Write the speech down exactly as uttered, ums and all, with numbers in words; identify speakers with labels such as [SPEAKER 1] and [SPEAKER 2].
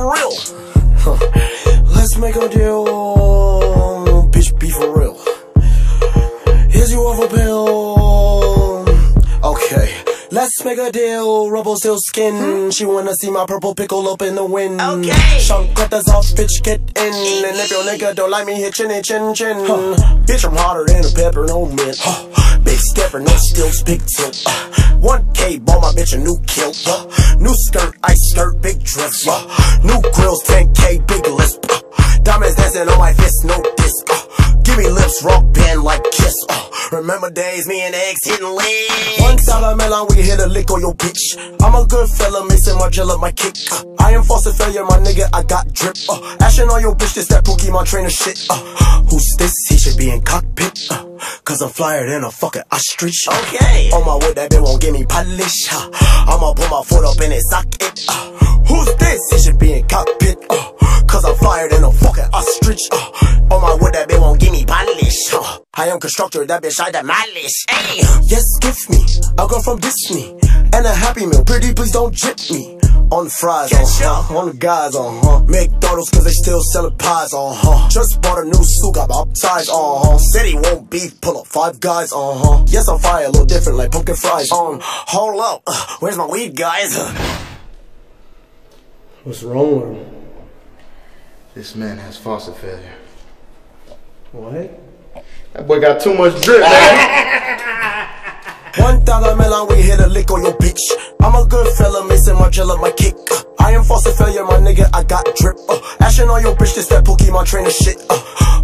[SPEAKER 1] real. Huh. Let's make a deal, bitch, be for real. Here's you off a pill. Okay, let's make a deal. Rubble still skin. Hmm? She wanna see my purple pickle up in the wind. Okay. Shunk cut us off, bitch, get in. And if your nigga don't like me, hit chin, chin, chin. Huh. Bitch, I'm hotter than a pepper, no mint. Huh. Big stepper, no stilts, big tilt. Uh, one K, bought my bitch a new kilt. Uh, new skirt, ice skirt, big dress. Uh, new grills, ten K, big lisp. Uh, diamonds dancing on my fist, no disc. Uh, give me lips, rock band like Kiss. Uh, remember days, me and X hitting legs. One dollar melon, we hit a lick on your bitch. I'm a good fella, mixing my gel up my kick. Uh, I am false a failure, my nigga, I got drip. Uh, ashing on your bitch, this that Pokemon trainer shit. Uh, who's this? He should be in cockpit. Uh, Cause I'm flyer than a fucking ostrich. Okay. On my wood, that bitch won't give me polish. Uh, I'ma put my foot up in his socket. Uh, who's this? He should be in cockpit. Uh, Cause I'm flyer than a fucking ostrich. Uh, on my wood, that bitch won't give me polish. Uh, I am constructor, that bitch I demolish. Hey. Yes, give me a girl from Disney and a Happy Meal. Pretty, please don't jip me. On the fries, uh huh. On the guys, uh huh. McDonald's, cause they still sellin' pies, uh huh. Just bought a new suit, got baptized, uh huh. Said he won't beef, pull up five guys, uh huh. Yes, I'm fire, a little different, like pumpkin fries. Um, hold up, uh, where's my weed, guys? What's wrong with him?
[SPEAKER 2] This man has foster failure.
[SPEAKER 1] What?
[SPEAKER 2] That boy got too much drip, man.
[SPEAKER 1] One dollar melon, we hit a lick on your bitch. I'm a good fella, mixing my gel up my kick. Uh, I am false a failure, my nigga, I got drip. Uh, ashing on your bitch, this that Pokemon trainer shit. Uh,